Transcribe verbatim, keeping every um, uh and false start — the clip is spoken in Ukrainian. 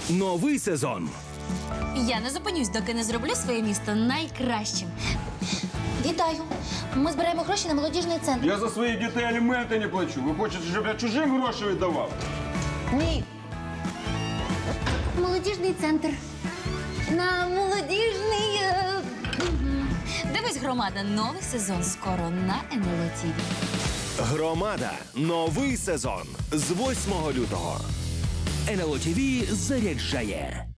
Новий сезон. Я не зупинюсь, доки не зроблю своє місто найкращим. Вітаю. Ми збираємо гроші на молодіжний центр. Я за своїх дітей аліменти не плачу. Ви хочете, щоб я чужим гроші віддавав? Ні. Молодіжний центр. На молодіжний... е, Дивись, громада, новий сезон скоро на ен ел о ті ві. Громада. Новий сезон з восьмого лютого. ен ел о ті ві заряджає.